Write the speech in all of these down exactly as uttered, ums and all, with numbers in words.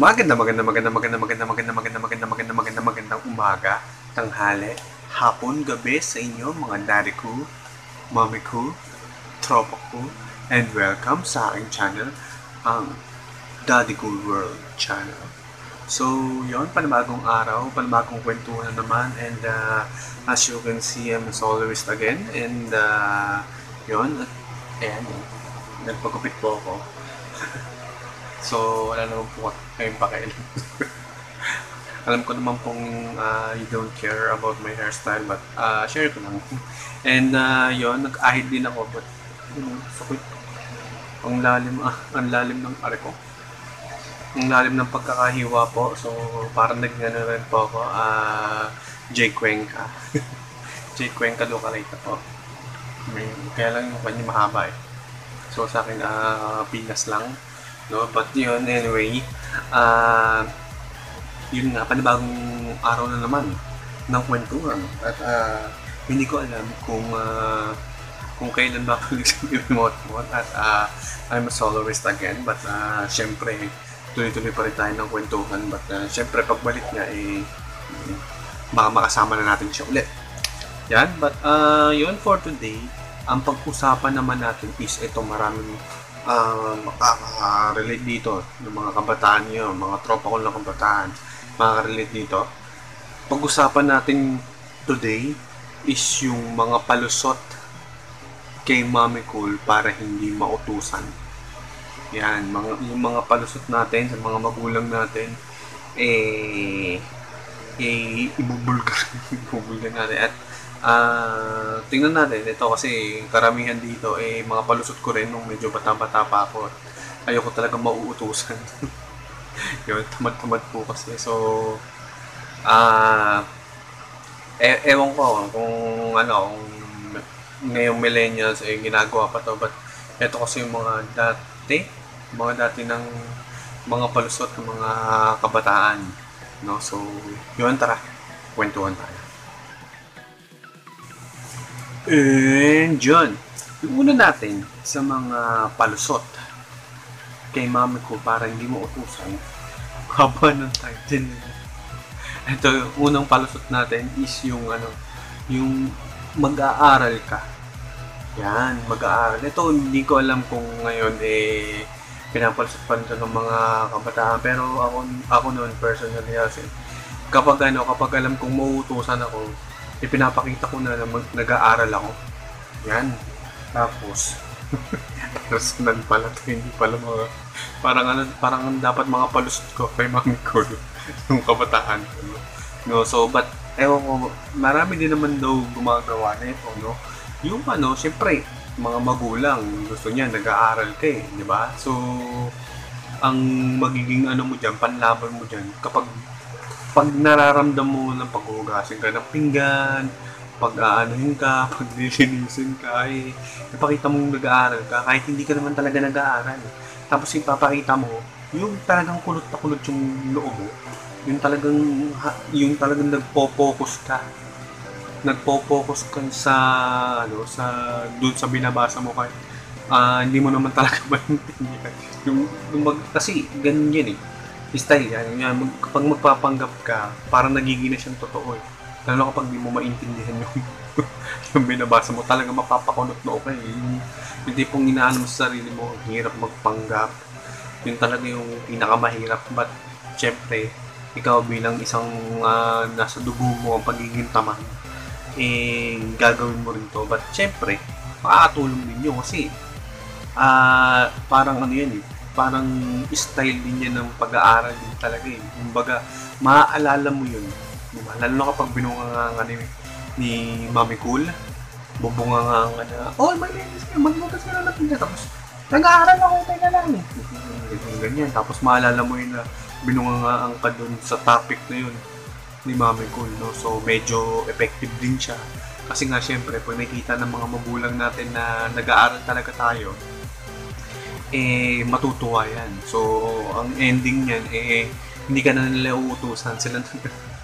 Maganda, maganda, maganda, maganda, maganda, maganda, maganda, maganda, maganda, maganda, magandang umaga, tanghali, hapon, gabi sa inyo, mga daddy ko, mommy ko, tropa ko, and welcome sa aking channel, ang Daddy Cool World Channel. So, yon panibagong araw, panibagong kwentuhan na naman, and uh, as you can see, I'm as always again, and uh, yon, ayan, nagpagupit po ako. So, wala naman po kayong pakialam. Alam ko naman pong uh, you don't care about my hairstyle, but uh, share ko lang. And uh, yon, nag-ahid din ako, but you know, sakit. Ang lalim, ah, ang lalim ng are ko. Ang lalim ng pagkakahiwa po. So, parang naging ano rin po ako, uh, Jay Cuenca. Jay Cuenca lookalike po. Kaya lang yung kanya mahaba eh. So, sa akin, uh, Pinas lang. No, but yun, anyway, uh, yun nga, panibagong araw na naman ng kwentuhan. At uh, hindi ko alam kung uh, kung kailan ba ako nag-remote mode. At uh, I'm a soloist again. But uh, syempre, tuloy-tuloy pa rin tayo ng kwentuhan. But uh, syempre, pagbalik niya, eh, baka makasama na natin siya ulit. Yan, but uh, yun for today, ang pag-usapan naman natin is ito, maraming Uh, makaka-relate dito ng mga kabataan nyo, mga tropa ko lang kabataan, makaka-relate dito. Pag-usapan natin today is yung mga palusot kay Mommy Cool para hindi mautusan. Yan, mga, yung mga palusot natin sa mga magulang natin, eh, eh ibubulgar, ibubulgar natin. At Uh, tingnan natin ito kasi karamihan dito eh mga palusot ko rin nung medyo bata-bata pa ako. Ayoko talaga mauutusan. Yun, tamad-tamad po kasi. So, ah, uh, e ewan ko kung ano, kung ngayong millennials eh ginagawa pa to. But ito kasi yung mga dati, mga dati ng mga palusot ng mga kabataan. No? So, yun, tara, kwentuhan tayo. And yun, yung una natin sa mga palusot kay Mommy Cool para hindi mo utusan, haba ng title. Ito, unang palusot natin is yung ano, yung mag-aaral ka. Yan, mag-aaral. Ito, hindi ko alam kung ngayon eh pinapalusot pa rin ng mga kabataan, pero ako, ako noon personally kasi kapag ano, kapag alam kong mauutusan ako, ipinapakita ko na nag-aaral ako. Yan. Tapos, personal pala ito, hindi pala mga, parang ano, parang dapat mga palusot ko kay Mommy Cool, yung kabataan ko, no? No, so, but, ewan ko, marami din naman daw gumagawa na ito, no? Yung ano, syempre, mga magulang, gusto niya, nag-aaral ka eh, di ba? So, ang magiging ano mo dyan, panlaban mo dyan, kapag pag nararamdam mo ng paghugasin ka ng pinggan, pag-aanuhin ka, pag-lilinisin ka, eh, ipakita mong nag-aaral ka, kahit hindi ka naman talaga nag-aaral. Tapos ipapakita mo, yung talagang kulot na kulot yung loob mo, yung talagang, yung talagang nagpo-focus ka, nagpo-focus ka sa, ano, sa, dun sa binabasa mo kahit, uh, hindi mo naman talaga maintindihan. Yung, yung mag, kasi, ganun yan eh. Style yan. yan mag, kapag magpapanggap ka, parang nagiging na siyang totoo eh. Lalo kapag di mo maintindihan yung, yung binabasa mo, talaga mapapakunot na okay. Yung, yung tipong inaano mo sa sarili mo, hirap magpanggap. Yung talaga yung pinakamahirap. But, syempre, ikaw bilang isang uh, nasa dugo mo ang pagiging tamad, eh, gagawin mo rin to. But, syempre, makakatulong din yun kasi, uh, parang ano yan eh, parang style din yan ng pag-aaral din talaga eh. Kumbaga, maaalala mo yun. Diba? Lalo na kapag binungangangan ni, ni Mommy Cool, bubungangangan na, oh, may ladies ka, magbukas ka na natin na. Tapos, nag-aaral ako, teka lang eh. Ganyan, ganyan. Tapos maalala mo yun na binungangaan ka dun sa topic na yun ni Mommy Cool. No? So, medyo effective din siya. Kasi nga, syempre, pag nakita ng mga magulang natin na nag-aaral talaga tayo, eh, matutuwa yan. So, ang ending niyan, eh, hindi ka na nila uutusan. Sila na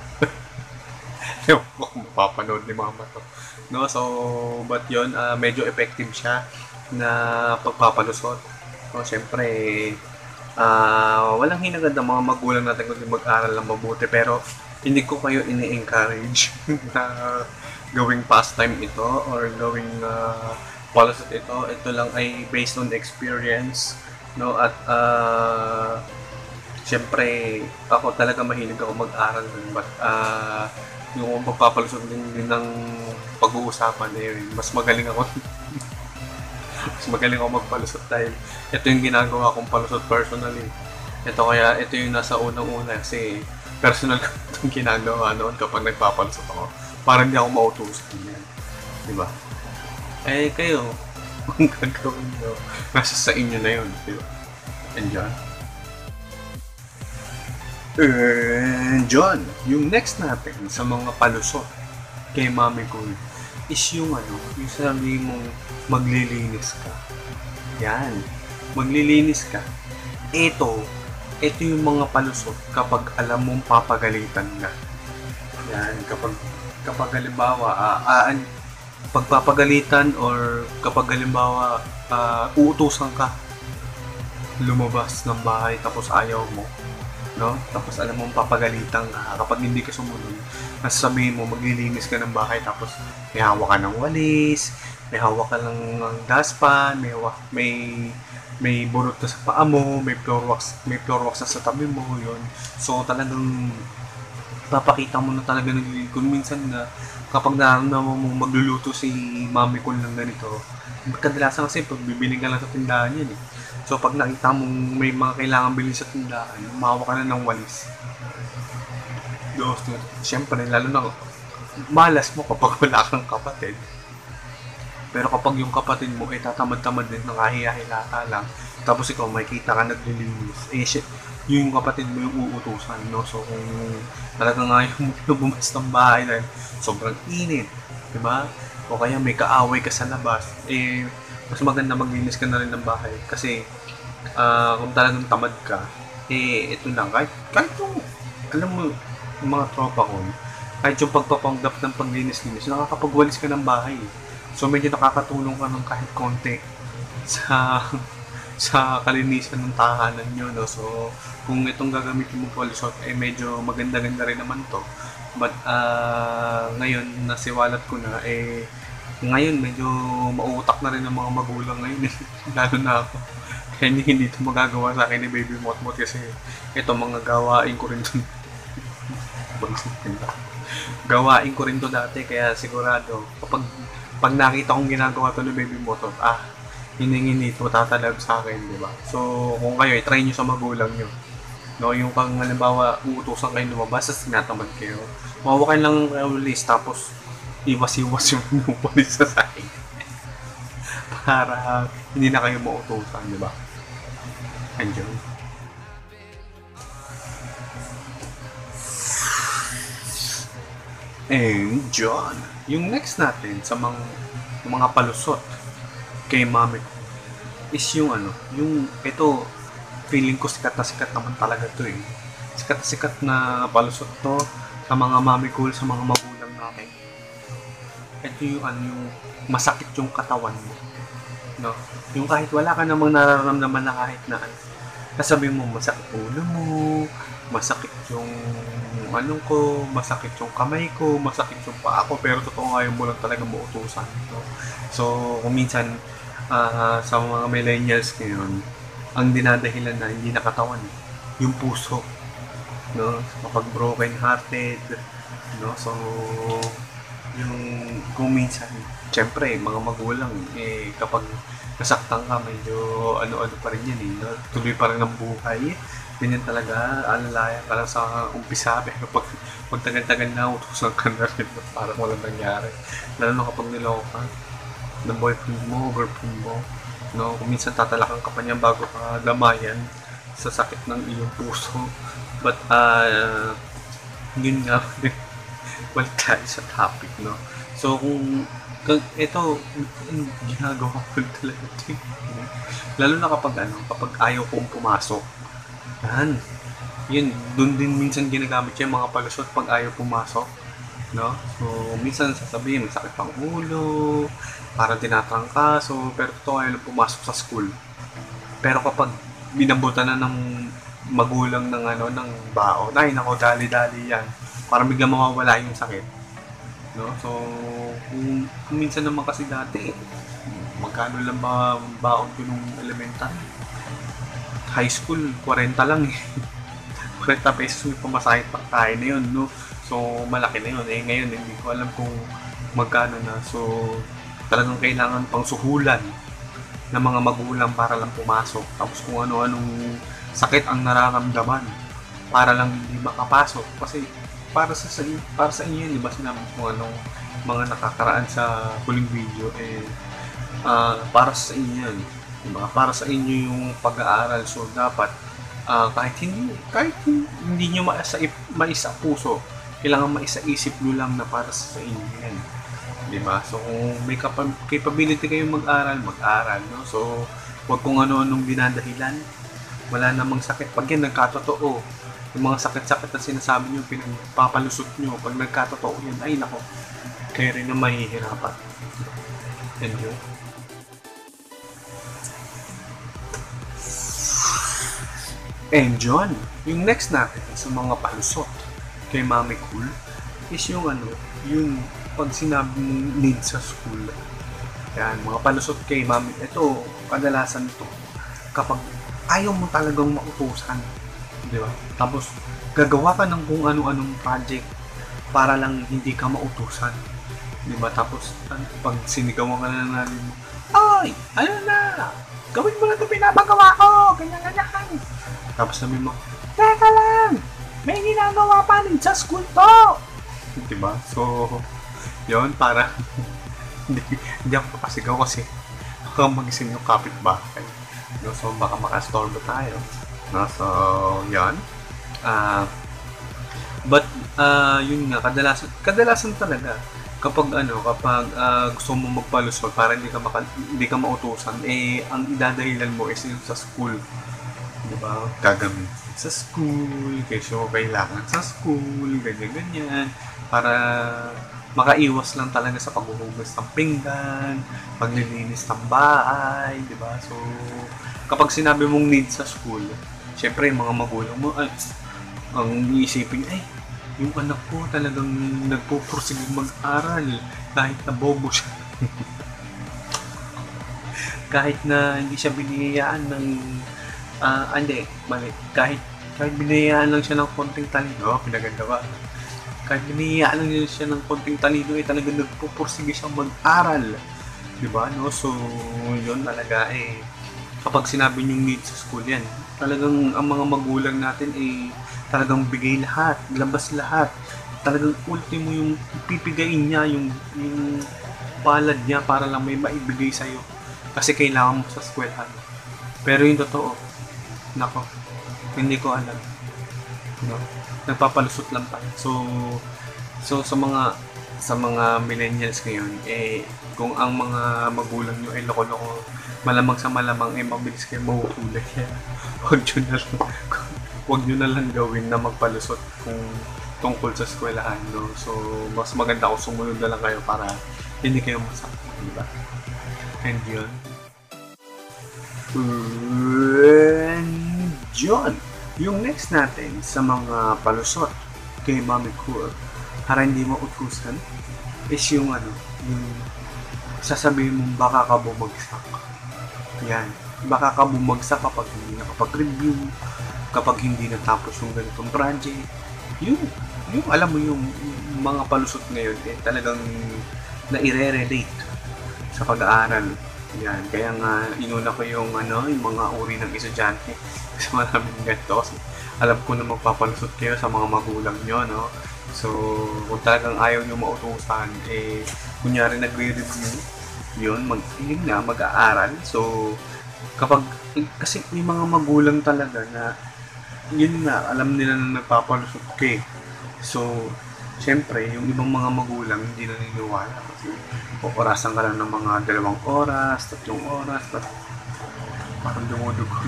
ewan ko kung mapapanood ni mama to. No? So, but yun, uh, medyo effective siya na pagpapalusot. So, syempre, Ah, walang hinagad ng mga magulang natin kundi mag-aral ng mabuti, pero hindi ko kayo ini-encourage na gawing pastime ito or gawing uh, palusot ito. Ito lang ay based on experience, no? At uh, siyempre, ako talaga mahilig ako mag-aral dun, but uh, yung magpapalusot din, din ng pag-uusapan eh, mas magaling ako mas magaling ako magpalusot dahil ito yung ginagawa kong palusot personally. Ito kaya, ito yung nasa unang-una kasi personal ko itong ginagawa noon kapag nagpapalusot ako. Parang hindi ako mautusan yan. Diba? Eh, kayo, kung gagawin nyo, nasa sa inyo na yun. Diba? Enjoy. And John, yung next natin sa mga palusot kay Mami Cool is yung ano, yung sabi mong maglilinis ka. Yan, maglilinis ka. Ito, ito yung mga palusot kapag alam mong papagalitan ka. Yan, kapag kapag halimbawa, uh, uh, pagpapagalitan or kapag halimbawa uh, uutusan ka lumabas ng bahay tapos ayaw mo, no? Tapos alam mong papagalitan ka kapag hindi ka sumunod. Nasasabihin mo maglilinis ka ng bahay tapos may hawak ka ng walis, may hawak ka ng dustpan, may hawak, may may burot na sa paa mo, may floor wax, may floor wax na sa tabi mo, yun. So talagang papakita mo na talaga naglilinis. Kung minsan na kapag nararamdaman mo magluluto si Mami ko ng ganito, kadalasan kasi pag bibili ka lang sa tindahan yan eh. So pag nakita mong may mga kailangan bilhin sa tindahan, mahawa ka na ng walis. Dos, siyempre, lalo na malas mo kapag wala kang kapatid. Pero kapag yung kapatid mo, eh, tatamad-tamad din, nakahiya-hila ka lang. Tapos ikaw, may kita ka naglilinis. Eh, shit, yung kapatid mo yung uutusan, no? So, kung talagang ayaw mo lumabas ng bahay dahil sobrang init, diba? O kaya may kaaway ka sa labas, eh, mas maganda maglinis ka na rin ng bahay. Kasi, uh, kung talagang tamad ka, eh, ito lang. Kahit, kahit yung, alam mo, yung mga tropa ko, kahit yung pagpapanggap ng paglinis-linis, nakakapagwalis ka ng bahay. So medyo nakakatulong ka ng kahit konti sa sa kalinisan ng tahanan nyo, no? So kung itong gagamitin mo palusot, eh medyo maganda-ganda rin naman to. But uh, ngayon, nasiwalat ko na, eh ngayon medyo mauutak na rin ng mga magulang ngayon. Lalo na ako. Kaya hindi, hindi ito magagawa sa akin ni Baby Motmot kasi ito mga gawain ko rin to. Gawain ko rin to dati, kaya sigurado kapag pag nakita kong ginagawa to ni Baby Motot, ah, hiningin nito, tatalab sa akin, di ba? So, kung kayo, try nyo sa magulang nyo. No, yung pang, halimbawa, uutusan kayo lumabas, tapos tinatamad kayo. Mawawa kayo lang kayo list, tapos iwas-iwas yung pinupulis sa sahig. Para hindi na kayo mautusan, di ba? Enjoy. And John, yung next natin sa mga, mga palusot kay Mami ko is yung ano, yung ito, feeling ko sikat na sikat naman talaga to eh. Sikat na sikat na palusot to sa mga Mami ko, sa mga magulang natin. Ito yung ano, yung masakit yung katawan mo, no? Yung kahit wala ka namang nararamdaman na kahit na ano, nasabi mo masakit ulo mo, masakit yung ano ko, masakit yung kamay ko, masakit yung paa ko, pero totoo nga yung mo lang talaga mautusan. No? So, kung minsan, uh, sa mga millennials ngayon, ang dinadahilan na hindi nakatawan, yung puso. No? Kapag broken hearted, no? So, yung kung minsan, syempre, mga magulang, eh, kapag nasaktan ka, medyo ano-ano pa rin yan, eh, no? Tuloy pa rin ang buhay. Ganyan talaga, alalayan ka lang sa umpisa, pero pag, pag tagal-tagal na, utusan ka na rin, parang walang nangyari. Lalo na kapag niloko ka ng boyfriend mo, girlfriend mo, no? Kung minsan tatalakan ka pa niya bago ka damayan sa sakit ng iyong puso. But, uh, yun nga, balik tayo sa topic, no? So, kung, kung ito, ginagawa ko talaga ito. Lalo na kapag, ano, kapag ayaw kong pumasok. Yan. Yun, dun din minsan ginagamit yung mga palusot pag ayaw pumasok. No? So, minsan sasabihin, may sakit pang ulo, parang tinatrangkaso, pero totoo ayaw pumasok sa school. Pero kapag minabutan na ng magulang ng ano ng baon. Ay nako, dali-dali yan. Para biglang mawawala yung sakit. No? So, kung, kung minsan naman kasi dati, magkano lang ba baon ko nung elementary? High school, forty lang eh. forty pesos may pamasahe pa tayo na yun, no? So, malaki na yun. Eh, ngayon, hindi ko alam kung magkano na. So, talagang kailangan pang suhulan ng mga magulang para lang pumasok. Tapos kung ano-anong sakit ang nararamdaman para lang hindi makapasok. Kasi para sa para sa inyo, di ba sinabi kung anong mga nakakaraan sa huling video, eh, uh, para sa inyo yan. Diba? Para sa inyo yung pag-aaral. So, dapat, uh, kahit hindi, kahit hindi nyo maisa, maisa puso, kailangan maisa isip nyo lang na para sa inyo yan. Diba? So, kung may capability kayong mag-aral, mag-aral. No? So, huwag kung ano-anong dinadahilan. Wala namang sakit. Pag yan nagkatotoo, yung mga sakit-sakit na sinasabi nyo, pinagpapalusot nyo, pag nagkatotoo yan, ay nako, kayo rin na mahihirapan. Yan yun. And John, yung next natin sa mga palusot kay Mami Cool is yung ano, yung pag sinabi mong need sa school. Yan, mga palusot kay Mami. Ito, kadalasan ito. Kapag ayaw mo talagang mautusan, di ba? Tapos, gagawa ka ng kung ano-anong project para lang hindi ka mautusan. Di ba? Tapos, pag sinigawan ka na namin mo, ay, ano na, gawin mo na ito pinapagawa ko, ganyan-ganyan. Tapos sabi mo, teka lang, may ginagawa pa rin sa school to. Diba? So, yun, para hindi, hindi ako pasigaw kasi baka magising yung kapitbahay. No? So, baka makastorbo tayo. No? So, yun. Uh, but, uh, yun nga, kadalasan, kadalasan talaga, kapag ano, kapag uh, gusto mo magpalusot para hindi ka, maka, hindi ka mautusan, eh, ang idadahilan mo is yung sa school. Diba? Gagamitin sa school, kasi kailangan sa school, ganyan-ganyan, para makaiwas lang talaga sa paghuhugas ng pinggan, paglilinis ng bahay, diba? So, kapag sinabi mong need sa school, syempre, yung mga magulang mo, ay, ang iisipin, ay, yung anak ko talagang nagpupursige mag-aral, kahit na bobo siya. Kahit na hindi siya biniyayaan ng Ah, uh, hindi, mali. Kahit, kahit binayaan lang siya ng konting talino, oh, pinaganda ba? Kahit binayaan lang siya ng konting talino, eh talagang nagpupursige siyang mag-aral. Diba, no? So, yun talaga, eh, kapag sinabi niyong need sa school yan, talagang ang mga magulang natin, eh, talagang bigay lahat, labas lahat. Talagang ultimo yung pipigain niya, yung, yung palad niya para lang may maibigay sa'yo. Kasi kailangan mo sa eskwelahan. Pero yung totoo, nako, hindi ko alam. No? Nagpapalusot lang pa. So, so sa mga sa mga millennials ngayon, eh, kung ang mga magulang nyo ay loko-loko, malamang sa malamang, eh, mabilis kayo mahuhulay. Huwag nyo na lang, huwag nyo na lang gawin na magpalusot kung tungkol sa eskwelahan. No? So, mas maganda kung sumunod na lang kayo para hindi kayo masakit. Diba? And yun. And John, yung next natin sa mga palusot kay Mami Cool para hindi mo utusan is yung ano, yung sasabihin mong baka ka bumagsak. Yan, baka ka bumagsak kapag hindi nakapag-review, kapag hindi natapos yung ganitong project. Yung, yung alam mo yung, yung mga palusot ngayon eh talagang na-i-relate sa pag-aaral. Yan, kaya nga inuna ko yung ano, yung mga uri ng estudyante kasi maraming ganito. Alam ko na magpapalusot kayo sa mga magulang nyo, no? So, kung talagang ayaw nyo mautusan, eh, kunyari nagre-review, yun, mag, yun nga, mag-aaral. So, kapag, eh, kasi may mga magulang talaga na, yun nga, alam nila na nagpapalusot kayo. So, siyempre, yung ibang mga magulang hindi naniniwala kasi orasan ka lang ng mga dalawang oras, tatlong oras, tat parang dumudugo.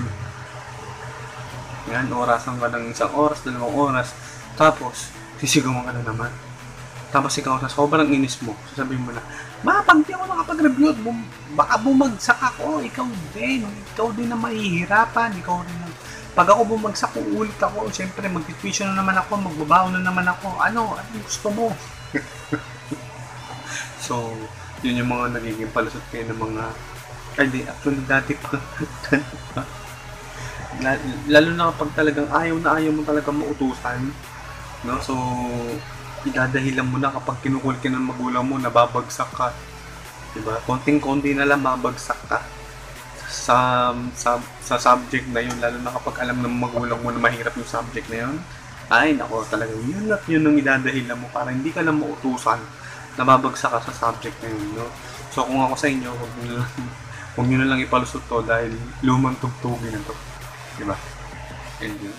Yan, orasan ka ng isang oras, dalawang oras, tapos sisigawan ka na naman. Tapos ikaw sa sobrang inis mo, sasabihin mo na, ma, pag di ako nakapag-review, bum baka bumagsak ako, ikaw din, ikaw din na mahihirapan, ikaw din na, pag ako bumagsak, uulit ako, siyempre mag-tuition na naman ako, magbabaon na naman ako, ano, ano gusto mo? So, yun yung mga nagiging palusot kayo ng mga, ay di, actually dati pa, lalo na kapag talagang ayaw na ayaw mo talaga mautusan, no? So, idadahilan mo na kapag kinukulit ka ng magulang mo, nababagsak ka. Diba? Konting-konti na lang mabagsak ka sa, sa, sa subject na yun, lalo na kapag alam ng magulang mo na mahirap yung subject na yun. Ay, nako, talagang yun at yun ang idadahilan mo para hindi ka na mautusan, nababagsak ka sa subject na yun, no? So, kung ako sa inyo, huwag nyo na lang, huwag nyo na lang ipalusot to dahil lumang tugtugin na to. Diba? And yun.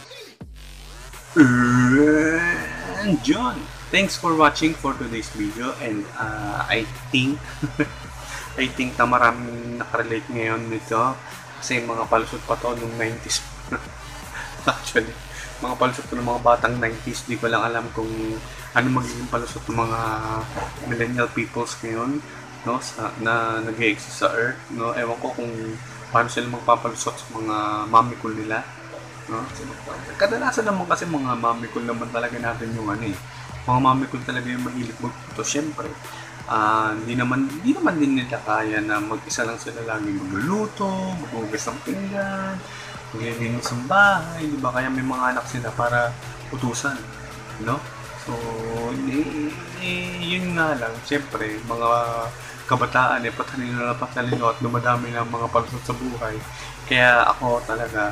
And John, thanks for watching for today's video, and uh, I think I think na maraming nakarelate ngayon nito kasi mga palusot pa to nung nineties. Actually, mga palusot to ng mga batang nineties, di ko lang alam kung ano magiging palusot ng mga millennial peoples ngayon, no, sa, na nag-e-exist sa Earth, no. Ewan ko kung paano sila magpapalusot sa mga mamikul nila, no. Kadalasan naman kasi mga mamikul naman talaga natin yung ano eh, mga mamikul talaga yung mahilig magputo. Siyempre, uh, hindi naman, hindi naman din nila kaya na mag-isa lang sila lagi magluluto, maghugas ng pinggan, maglilinis ng bahay, di ba? Kaya may mga anak sila para utusan, no? So, eh, eh, yun nga lang, siyempre, mga kabataan, eh, patalino na patalino at dumadami na mga palusot sa buhay. Kaya ako talaga,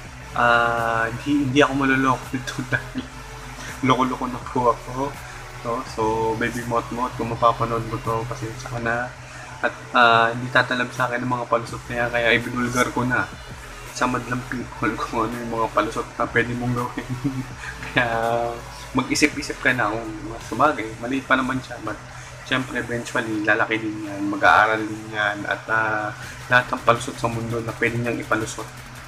uh, hindi, hindi ako maluloko dito dahil loko-loko na po ako. So, so baby mot-mot, kung mapapanood mo to, kasi sa na. At uh, hindi tatalab sa akin ng mga palusot niya, kaya ibinulgar ko na sa madlang people kung ano yung mga palusot na pwede mong gawin. Kaya mag-isip-isip ka na kung sabagay, maliit pa naman siya, but syempre eventually lalaki din yan, mag-aaral din yan, at uh, lahat ng palusot sa mundo na pwede niyang ipalusot,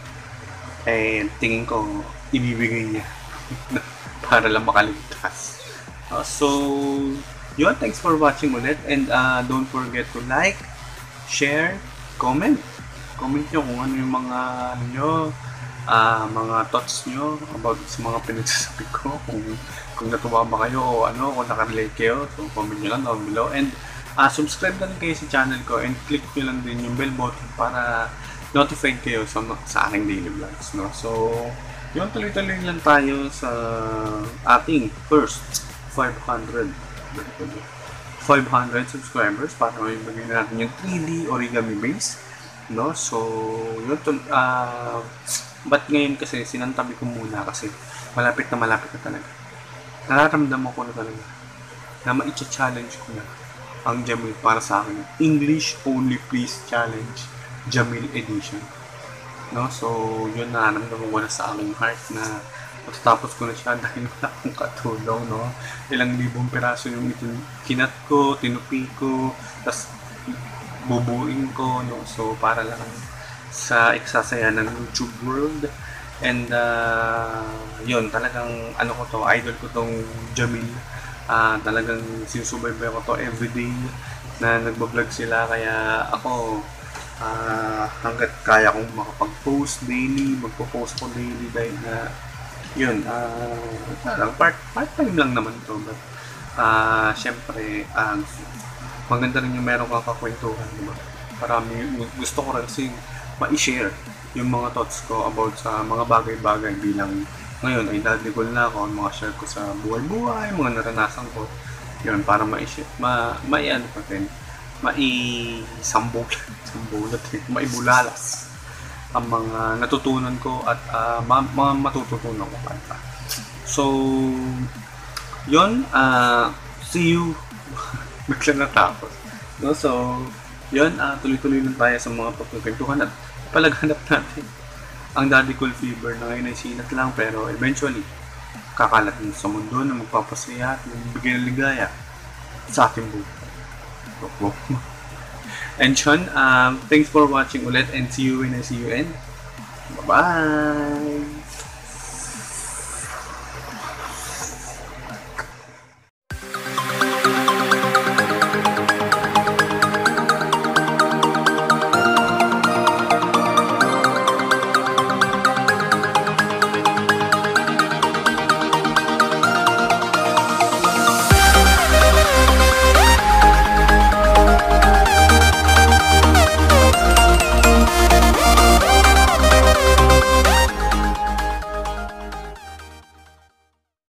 eh tingin ko ibibigay niya para lang makaligtas. Uh, so, yun, thanks for watching ulit, and uh, don't forget to like, share, comment. Comment nyo kung ano yung mga ano nyo, uh, mga thoughts nyo about sa mga pinagsasabi ko, kung, kung natuwa ba kayo o ano, kung nakarelate kayo, so comment nyo lang down below, and uh, subscribe na rin kayo sa channel ko, and click nyo lang din yung bell button para notified kayo sa, sa aking daily vlogs, no? So, yun, tuloy-tuloy lang tayo sa ating first five hundred subscribers para may bagay natin yung three D origami base, no? So, yun, uh, but ngayon kasi sinantabi ko muna kasi malapit na malapit na talaga. Nararamdaman ko na talaga na ma-challenge ko na ang Jamil para sa akin. English only please challenge Jamil edition. No? So, yun na, naramdaman ko na sa aking heart na matatapos ko na siya dahil wala akong katulong, no? Ilang libong piraso yung kinat ko, tinupi ko, tapos bubuin ko, no? So, para lang sa eksasaya ng YouTube world. And, uh, yun, talagang, ano ko to, idol ko tong Jamil. Uh, talagang sinusubaybay ko to everyday na nagbablog sila, kaya ako, Uh, hanggat kaya kong makapag-post daily, magpo-post ko daily dahil na yun, uh, lang, part, part-time lang naman to, but uh, syempre uh, maganda rin yung meron kang kakwentuhan, diba? Parami, gusto ko rin kasi ma-share yung mga thoughts ko about sa mga bagay-bagay bilang ngayon ay dadigol na ako, mga share ko sa buhay-buhay, mga naranasan ko, yun, para ma-share, ma, ma-iano pa rin, mai-sambol, sambulat, maibulalas ang mga natutunan ko at uh, mga ma matututunan ko pa. So, yun, uh, see you, bigla natapos. No? So, yun, uh, tuloy-tuloy lang tayo sa mga pagkakwentuhan at palaghanap natin ang Daddy Cool Fever na ngayon ay sinat lang, pero eventually, kakalat din sa mundo na magpapasaya at magbigay ng ligaya sa ating buhay. And Sean, um, thanks for watching ulit, and see you when I see you, and bye-bye!